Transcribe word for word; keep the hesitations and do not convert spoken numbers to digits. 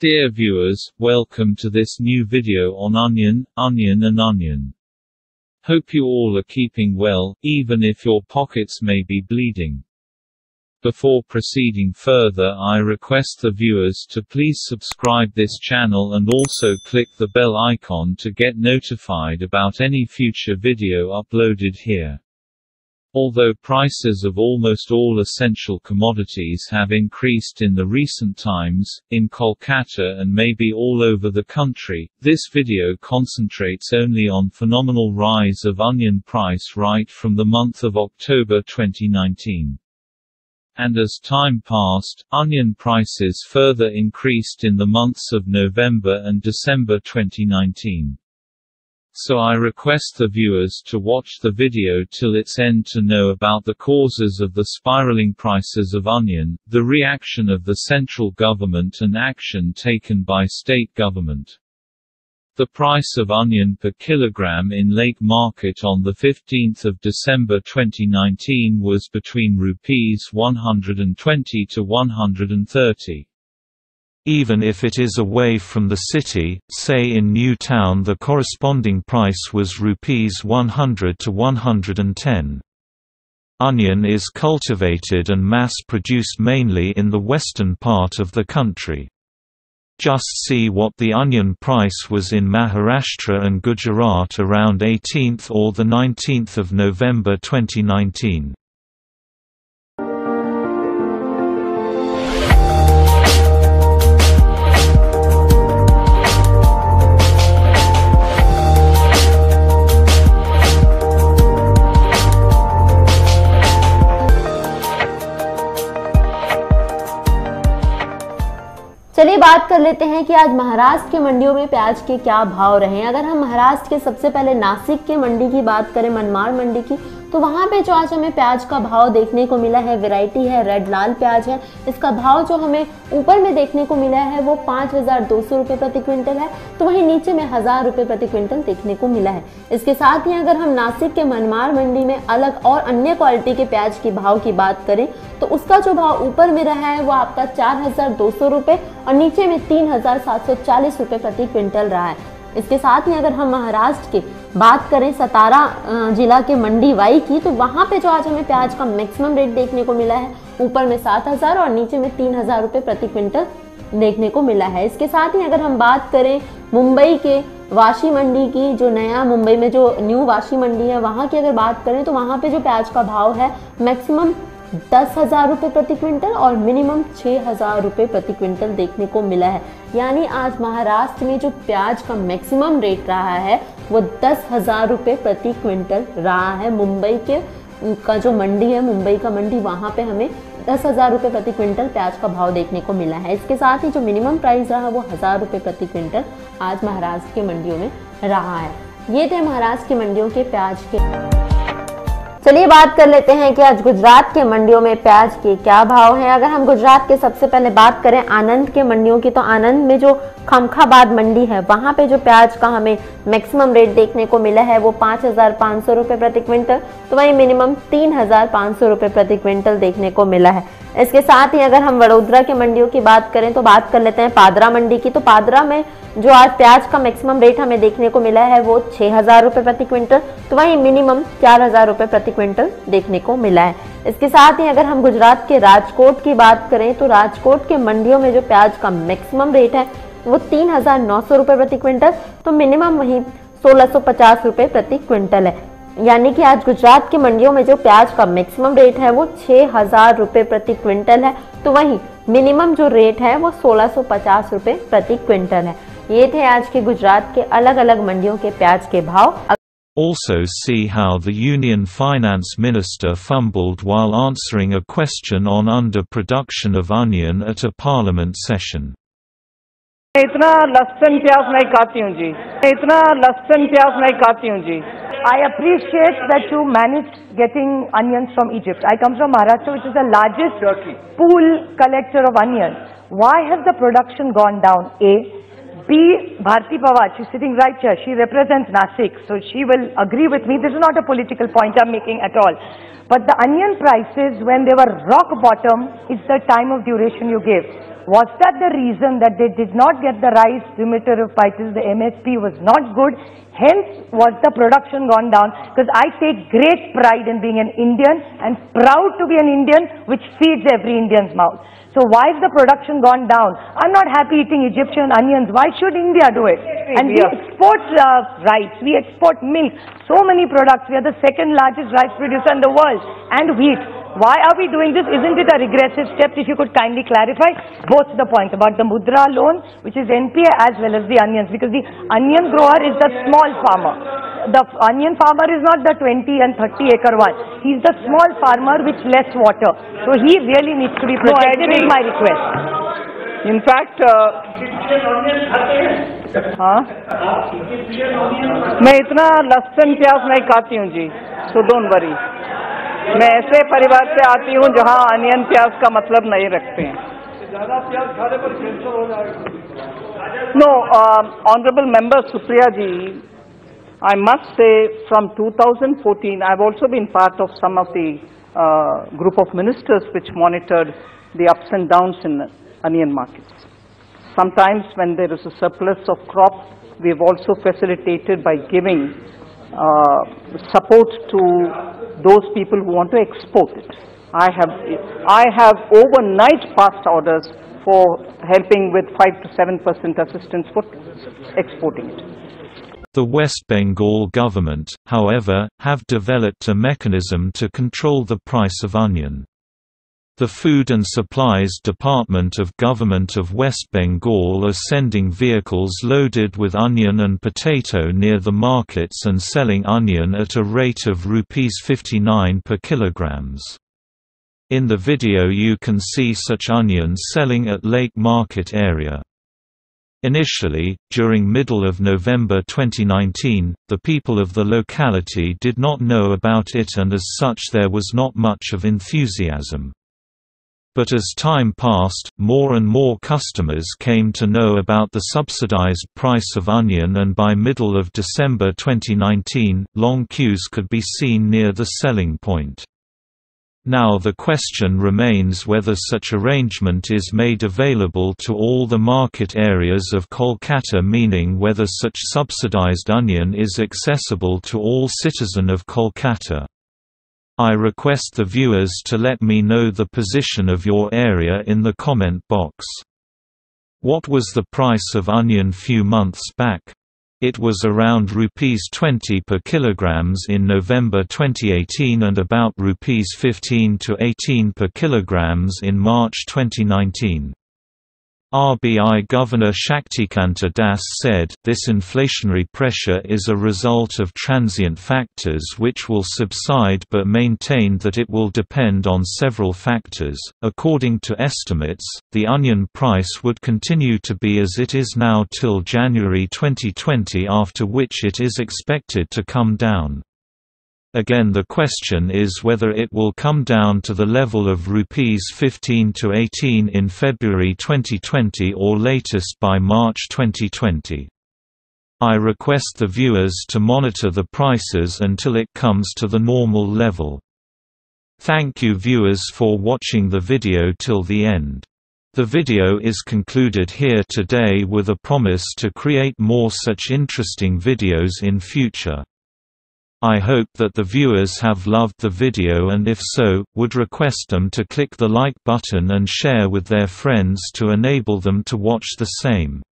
Dear viewers, welcome to this new video on onion, onion and onion. Hope you all are keeping well, even if your pockets may be bleeding. Before proceeding further, I request the viewers to please subscribe this channel and also click the bell icon to get notified about any future video uploaded here. Although prices of almost all essential commodities have increased in the recent times, in Kolkata and maybe all over the country, this video concentrates only on phenomenal rise of onion price right from the month of October twenty nineteen. And as time passed, onion prices further increased in the months of November and December twenty nineteen. So I request the viewers to watch the video till its end to know about the causes of the spiraling prices of onion, the reaction of the central government and action taken by state government. The price of onion per kilogram in Lake Market on the fifteenth of December twenty nineteen was between rupees one hundred twenty to one hundred thirty. Even if it is away from the city, say in New Town, the corresponding price was rupees one hundred to one hundred ten. Onion is cultivated and mass-produced mainly in the western part of the country. Just see what the onion price was in Maharashtra and Gujarat around eighteenth or the nineteenth of November twenty nineteen. चलिए बात कर लेते हैं कि आज महाराष्ट्र के मंडियों में प्याज के क्या भाव रहे हैं। अगर हम महाराष्ट्र के सबसे पहले नासिक के मंडी की बात करें, मनमाड़ मंडी की, तो वहां पे जो आज हमें प्याज का भाव देखने को मिला है, वैरायटी है रेड लाल प्याज है, इसका भाव जो हमें ऊपर में देखने को मिला है वो पाँच हजार दो सौ रुपये प्रति क्विंटल है, तो वहीं नीचे में हजार रुपये प्रति क्विंटल देखने को मिला है। इसके साथ ही अगर हम नासिक के मनमाड़ मंडी में अलग और अन्य क्वालिटी के प्याज के भाव की बात करें तो उसका जो भाव ऊपर में रहा है वो आपका चार हजार दो सौ रुपये और नीचे में तीन हजार सात सौ चालीस रुपये प्रति क्विंटल रहा है। इसके साथ ही अगर हम महाराष्ट्र की बात करें सतारा जिला के मंडी वाई की, तो वहां पे जो आज हमें प्याज का मैक्सिमम रेट देखने को मिला है, ऊपर में सात हजार और नीचे में तीन हजार रुपये प्रति क्विंटल देखने को मिला है। इसके साथ ही अगर हम बात करें मुंबई के वाशी मंडी की, जो नया मुंबई में जो न्यू वाशी मंडी है वहां की अगर बात करें तो वहां पे जो प्याज का भाव है मैक्सिमम दस हजार रुपये प्रति क्विंटल और मिनिमम छः हजार रुपये प्रति क्विंटल देखने को मिला है। यानी आज महाराष्ट्र में जो प्याज का मैक्सिमम रेट रहा है वो दस हजार रुपये प्रति क्विंटल रहा है। मुंबई के का जो मंडी है, मुंबई का मंडी, वहाँ पे हमें दस हजार रुपये प्रति क्विंटल प्याज का भाव देखने को मिला है। इसके साथ ही जो मिनिमम प्राइस रहा वो हजार रुपये प्रति क्विंटल आज महाराष्ट्र की मंडियों में रहा है। ये थे महाराष्ट्र की मंडियों के प्याज के। चलिए बात कर लेते हैं कि आज गुजरात के मंडियों में प्याज के क्या भाव हैं। अगर हम गुजरात के सबसे पहले बात करें आनंद के मंडियों की, तो आनंद में जो खमखाबाद मंडी है वहां पे जो प्याज का हमें मैक्सिमम रेट देखने को मिला है वो पाँच हजार पाँच सौ रुपये प्रति क्विंटल, तो वहीं मिनिमम तीन हजार पाँच सौ रुपये प्रति क्विंटल देखने को मिला है। इसके साथ ही अगर हम वडोदरा के मंडियों की बात करें तो बात कर लेते हैं पादरा मंडी की, तो पादरा में जो आज प्याज का मैक्सिमम रेट हमें देखने को मिला है वो छह हजार रुपये प्रति क्विंटल, तो वहीं मिनिमम चार हजार रुपये प्रति क्विंटल देखने को मिला है। इसके साथ ही अगर हम गुजरात के राजकोट की बात करें तो राजकोट के मंडियों में जो प्याज का मैक्सिमम रेट है वो तीन हजार नौ सौ रुपये प्रति क्विंटल, तो मिनिमम वहीं सोलह सौ पचास रुपये प्रति क्विंटल है। यानी कि आज गुजरात की मंडियों में जो प्याज का मैक्सिमम रेट है वो छह हजार रुपये प्रति क्विंटल है, तो वहीं मिनिमम जो रेट है वो सोलह सौ पचास रुपये प्रति क्विंटल है। ये थे आज के गुजरात के अलग अलग मंडियों के प्याज के भाव। Also see how the Union Finance Minister fumbled while answering a question on underproduction of onion at a parliament session. इतना लहसुन प्याज नहीं खाती हूँ जी, इतना लहसुन प्याज नहीं खाती हूँ जी। I appreciate that you managed getting onions from Egypt. I come from Maharashtra, which is the largest Turkey. pool collector of onions. Why has the production gone down? A. B. Bharti Pawar, she's sitting right here. She represents Nasik, so she will agree with me. This is not a political point I'm making at all. But the onion prices, when they were rock bottom, is the time of duration you gave. Was that the reason that they did not get the rice remitter of prices? The M S P was not good. Hence, was the production gone down? Because I take great pride in being an Indian and proud to be an Indian, which feeds every Indian's mouth. So why is the production gone down? I'm not happy eating Egyptian onions. Why should India do it? And we export uh, rice, we export milk, so many products. We are the second largest rice producer in the world, and wheat. Why are we doing this? Isn't it a regressive step? If you could kindly clarify both the points about the mudra loan, which is N P A, as well as the onions, because the onion grower is the small farmer. The onion farmer is not the twenty and thirty acre one. He's the small farmer with less water. So he really needs to be protected, is my request. In fact, हाँ मैं इतना लहसुन प्याज नहीं खाती हूँ जी, so don't worry. मैं ऐसे परिवार से आती हूँ जहाँ अनियन प्याज का मतलब नहीं रखते हैं. No, uh, honorable member Supriya ji, I must say from two thousand fourteen, I've also been part of some of the uh, group of ministers which monitored the ups and downs in onion markets. Sometimes when there is a surplus of crop, we've also facilitated by giving uh, support to those people who want to export it. I have, I have overnight passed orders for helping with five to seven percent assistance for exporting it. The West Bengal government, however, have developed a mechanism to control the price of onion. The Food and Supplies Department of Government of West Bengal are sending vehicles loaded with onion and potato near the markets and selling onion at a rate of rupees fifty-nine per kilograms. In the video you can see such onions selling at Lake Market area. Initially, during middle of November twenty nineteen, the people of the locality did not know about it and as such there was not much of enthusiasm. But as time passed, more and more customers came to know about the subsidized price of onion and by middle of December twenty nineteen, long queues could be seen near the selling point. Now the question remains whether such arrangement is made available to all the market areas of Kolkata, meaning whether such subsidized onion is accessible to all citizens of Kolkata. I request the viewers to let me know the position of your area in the comment box. What was the price of onion few months back? It was around rupees twenty per kilograms in November twenty eighteen and about rupees fifteen to eighteen per kilograms in March twenty nineteen. R B I Governor Shaktikanta Das said, "This inflationary pressure is a result of transient factors which will subside but maintained that it will depend on several factors." According to estimates, the onion price would continue to be as it is now till January twenty twenty, after which it is expected to come down. Again, the question is whether it will come down to the level of rupees fifteen to eighteen in February twenty twenty or latest by March twenty twenty. I request the viewers to monitor the prices until it comes to the normal level. Thank you viewers for watching the video till the end. The video is concluded here today with a promise to create more such interesting videos in future. I hope that the viewers have loved the video and if so, would request them to click the like button and share with their friends to enable them to watch the same.